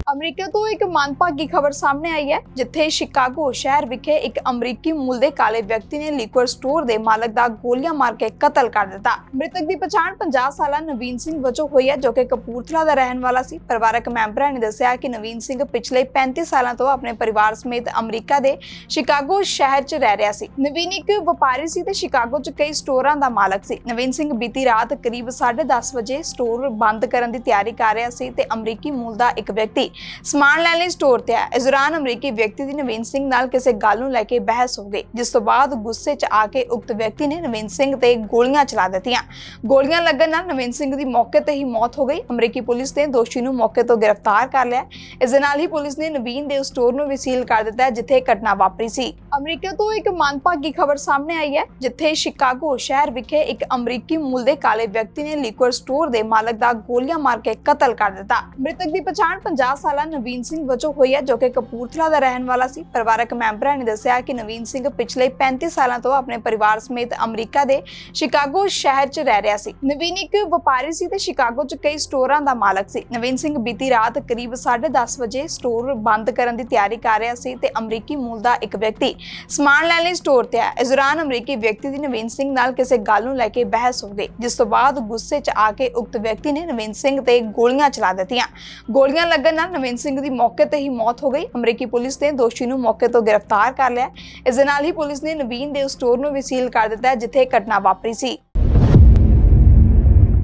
America ਤੋਂ ਇੱਕ ਮੰਦਭਾਗੀ ਖਬਰ ਸਾਹਮਣੇ ਆਈ ਹੈ, ਜਿੱਥੇ ਸ਼ਿਕਾਗੋ ਸ਼ਹਿਰ ਵਿਖੇ ਇੱਕ ਅਮਰੀਕੀ ਮੂਲ ਦੇ ਕਾਲੇ ਵਿਅਕਤੀ ਨੇ ਲਿਕਵਰ ਸਟੋਰ ਦੇ ਮਾਲਕ ਦਾ ਗੋਲੀਆਂ ਮਾਰ ਕੇ ਕਤਲ ਕਰ ਦਿੱਤਾ। ਮ੍ਰਿਤਕ ਦੀ ਪਛਾਣ 50 ਸਾਲਾ ਨਵੀਨ ਸਿੰਘ ਵਜੋਂ ਹੋਈ ਹੈ, ਜੋ ਕਿ ਕਪੂਰਥਲਾ ਦਾ ਰਹਿਣ ਵਾਲਾ ਸੀ। ਪਰਿਵਾਰਕ ਮੈਂਬਰਾਂ ਨੇ ਦੱਸਿਆ ਕਿ ਨਵੀਨ ਸਿੰਘ ਪਿਛਲੇ 35 ਸਾਲਾਂ ਤੋਂ ਆਪਣੇ ਪਰਿਵਾਰ ਸਮੇਤ ਅਮਰੀਕਾ ਦੇ ਸ਼ਿਕਾਗੋ ਸ਼ਹਿਰ 'ਚ ਰਹਿ ਰਿਹਾ ਸੀ। ਨਵੀਨ ਇੱਕ ਵਪਾਰੀ ਸੀ ਤੇ ਸ਼ਿਕਾਗੋ 'ਚ ਕਈ ਸਟੋਰਾਂ ਦਾ ਮਾਲਕ ਸੀ। ਨਵੀਨ ਸਿੰਘ ਬੀਤੀ ਰਾਤ ਕਰੀਬ 10:30 ਵਜੇ ਸਟੋਰ ਬੰਦ ਕਰਨ ਦੀ ਤਿਆਰੀ ਕਰ ਰਿਹਾ ਸੀ ਤੇ ਅਮਰੀਕੀ ਮੂਲ ਦਾ ਇੱਕ ਵਿਅਕਤੀ ਸਮਾਨ ਲੈਣ ਲਈ ਸਟੋਰ ਤੇ ਆਇਆ। ਇਸ ਦੌਰਾਨ ਅਮਰੀਕੀ ਵਿਅਕਤੀ ਦੀ ਨਵੀਨ ਸਿੰਘ ਨਾਲ ਕਿਸੇ ਗੱਲ ਨੂੰ ਲੈ ਕੇ ਬਹਿਸ ਹੋ ਗਈ, ਜਿਸ ਤੋਂ ਬਾਅਦ ਗੁੱਸੇ 'ਚ ਆ ਕੇ ਉਕਤ ਵਿਅਕਤੀ ਨੇ ਨਵੀਨ ਸਿੰਘ ਤੇ ਗੋਲੀਆਂ ਚਲਾ ਦਿੱਤੀਆਂ। ਗੋਲੀਆਂ ਲੱਗਣ ਨਾਲ ਨਵੀਨ ਸਿੰਘ ਦੀ ਮੌਕੇ ਤੇ ਹੀ ਮੌਤ ਹੋ ਗਈ। ਅਮਰੀਕੀ ਪੁਲਿਸ ਨੇ ਦੋਸ਼ੀ ਨੂੰ ਮੌਕੇ ਤੋਂ ਗ੍ਰਿਫਤਾਰ ਕਰ ਲਿਆ। ਇਸ ਦੇ ਨਾਲ ਹੀ ਪੁਲਿਸ ਨੇ ਨਵੀਨ ਦੇ ਸਟੋਰ ਨੂੰ ਵੀ ਸੀਲ ਕਰ ਦਿੱਤਾ, ਜਿੱਥੇ ਘਟਨਾ ਵਾਪਰੀ ਸੀ। ਅਮਰੀਕਾ ਤੋਂ ਇੱਕ ਮੰਦਭਾਗੀ ਖਬਰ ਸਾਹਮਣੇ ਆਈ ਹੈ, ਜਿੱਥੇ ਸ਼ਿਕਾਗੋ ਸ਼ਹਿਰ ਵਿਖੇ ਇੱਕ ਅਮਰੀਕੀ ਮੂਲ ਦੇ ਕਾਲੇ ਵਿਅਕਤੀ ਨੇ ਲਿਕਵਰ ਸਟੋਰ ਦੇ ਮਾਲਕ ਦਾ ਗੋਲੀਆਂ ਮਾਰ ਕੇ ਕਤਲ ਕਰ ਦਿੱਤਾ। ਮ੍ਰਿਤਕ ਦੀ ਪਛਾਣ 50 ਸਾਲਾ ਨਵੀਨ ਸਿੰਘ ਵਜੋਂ ਹੋਈ ਹੈ, ਜੋ ਕਿ ਕਪੂਰਥਲਾ ਦਾ ਰਹਿਣ ਵਾਲਾ ਸੀ। ਪਰਿਵਾਰਕ ਮੈਂਬਰਾਂ ਨੇ ਦੱਸਿਆ ਕਿ ਨਵੀਨ ਸਿੰਘ ਪਿਛਲੇ 35 ਸਾਲਾਂ ਤੋਂ ਆਪਣੇ ਪਰਿਵਾਰ ਸਮੇਤ ਅਮਰੀਕਾ ਦੇ ਸ਼ਿਕਾਗੋ ਸ਼ਹਿਰ 'ਚ ਰਹਿ ਰਿਹਾ ਸੀ। ਨਵੀਨ ਇੱਕ ਵਪਾਰੀ ਸੀ ਤੇ ਸ਼ਿਕਾਗੋ 'ਚ ਕਈ ਸਟੋਰਾਂ ਦਾ ਮਾਲਕ ਸੀ। ਨਵੀਨ ਸਿੰਘ ਬੀਤੀ ਰਾਤ ਕਰੀਬ 10:30 ਵਜੇ ਸਟੋਰ ਬੰਦ ਕਰਨ ਦੀ ਤਿਆਰੀ ਕਰ ਰਿਹਾ ਸੀ ਤੇ ਅਮਰੀਕੀ ਮੂਲ ਦਾ ਇੱਕ ਵਿਅਕਤੀ ਸਮਾਨ ਲੈਣ ਲਈ ਸਟੋਰ ਤੇ ਆਇਆ। ਇਸ ਦੌਰਾਨ ਅਮਰੀਕੀ ਵਿਅਕਤੀ ਦੀ ਨਵੀਨ ਸਿੰਘ ਨਾਲ ਕਿਸੇ ਗੱਲ ਨੂੰ ਲੈ ਕੇ ਬਹਿਸ ਹੋ ਗਈ, ਜਿਸ ਤੋਂ ਬਾਅਦ ਗੁੱਸੇ 'ਚ ਆ ਕੇ ਉਕਤ ਵਿਅਕਤੀ ਨੇ ਨਵੀਨ ਸਿੰਘ ਤੇ ਗੋਲੀਆਂ ਚਲਾ ਦਿੱਤੀਆਂ। ਗੋਲੀਆਂ ਲੱਗਣ ਨਾਲ ਨਵੀਨ ਸਿੰਘ ਦੀ ਮੌਕੇ ਤੇ ਹੀ ਮੌਤ ਹੋ ਗਈ। ਅਮਰੀਕੀ ਪੁਲਿਸ ਨੇ ਦੋਸ਼ੀ ਨੂੰ ਮੌਕੇ ਤੋਂ ਗ੍ਰਿਫਤਾਰ ਕਰ ਲਿਆ। ਇਸ ਦੇ ਨਾਲ ਹੀ ਪੁਲਿਸ ਨੇ ਨਵੀਨ ਦੇ ਸਟੋਰ ਨੂੰ ਵੀ ਸੀਲ ਕਰ ਦਿੱਤਾ, ਜਿੱਥੇ ਘਟਨਾ ਵਾਪਰੀ ਸੀ।